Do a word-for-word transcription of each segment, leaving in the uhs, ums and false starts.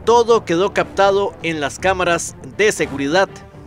Todo quedó captado en las cámaras de seguridad.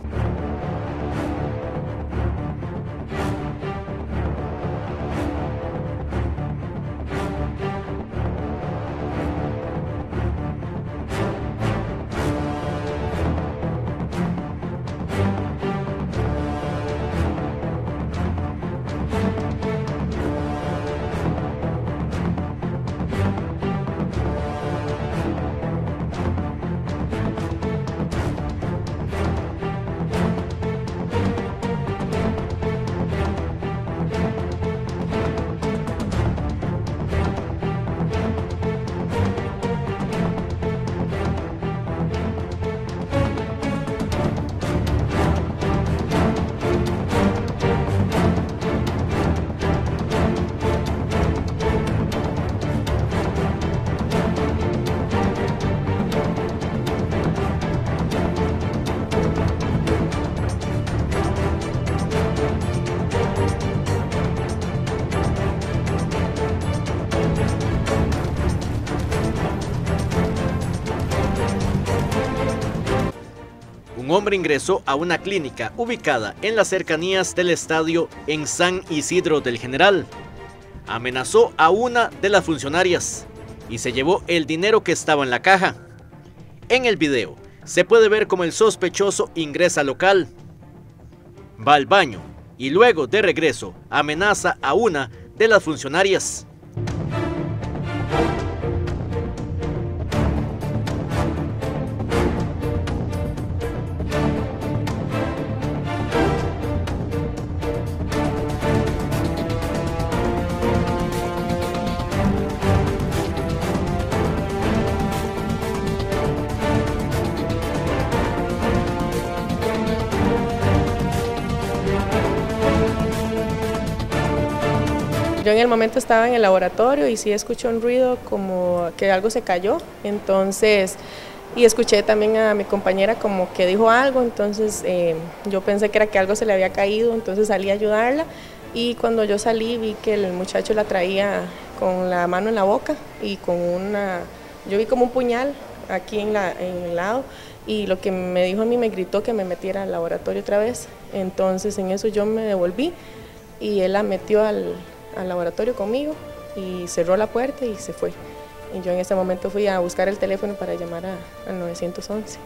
Un hombre ingresó a una clínica ubicada en las cercanías del estadio en San Isidro del General. Amenazó a una de las funcionarias y se llevó el dinero que estaba en la caja. En el video se puede ver cómo el sospechoso ingresa al local, va al baño y luego de regreso amenaza a una de las funcionarias. Yo en el momento estaba en el laboratorio y sí escuché un ruido como que algo se cayó, entonces, y escuché también a mi compañera como que dijo algo, entonces eh, yo pensé que era que algo se le había caído, entonces salí a ayudarla y cuando yo salí vi que el muchacho la traía con la mano en la boca y con una, yo vi como un puñal aquí en, la, en el lado y lo que me dijo a mí me gritó que me metiera al laboratorio otra vez, entonces en eso yo me devolví y él la metió al al laboratorio conmigo y cerró la puerta y se fue. Y yo en ese momento fui a buscar el teléfono para llamar a, al nueve once.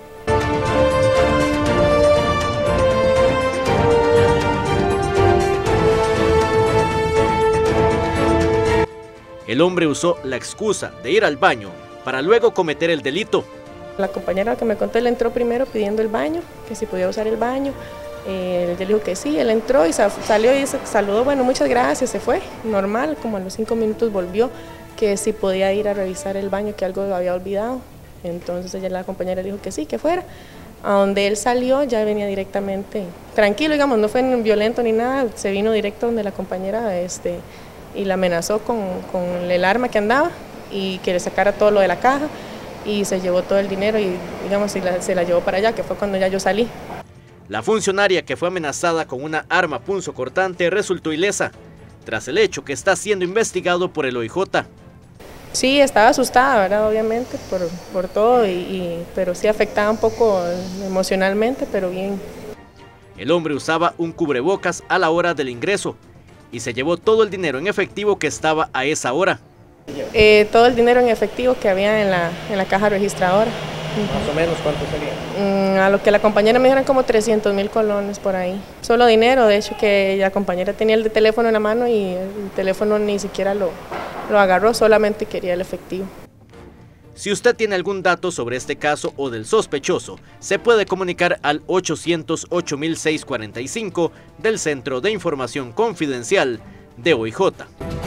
El hombre usó la excusa de ir al baño para luego cometer el delito. La compañera que me contó, él entró primero pidiendo el baño, que si podía usar el baño. Eh, él dijo que sí, él entró y salió y saludó, bueno, muchas gracias, se fue, normal, como a los cinco minutos volvió, que si podía ir a revisar el baño, que algo había olvidado, entonces ella, la compañera dijo que sí, que fuera. A donde él salió ya venía directamente, tranquilo, digamos, no fue violento ni nada, se vino directo donde la compañera este, y la amenazó con, con el arma que andaba y que le sacara todo lo de la caja y se llevó todo el dinero y digamos, se la, se la llevó para allá, que fue cuando ya yo salí. La funcionaria que fue amenazada con una arma punzocortante resultó ilesa, tras el hecho que está siendo investigado por el O I J. Sí, estaba asustada, ¿verdad? Obviamente, por, por todo, y, y, pero sí afectaba un poco emocionalmente, pero bien. El hombre usaba un cubrebocas a la hora del ingreso y se llevó todo el dinero en efectivo que estaba a esa hora. Eh, todo el dinero en efectivo que había en la, en la caja registradora. ¿Más o menos cuánto sería? Mm, a lo que la compañera me dijeron como trescientos mil colones por ahí. Solo dinero, de hecho que la compañera tenía el de teléfono en la mano y el teléfono ni siquiera lo, lo agarró, solamente quería el efectivo. Si usted tiene algún dato sobre este caso o del sospechoso, se puede comunicar al ochocientos ocho mil seiscientos cuarenta y cinco del Centro de Información Confidencial de O I J.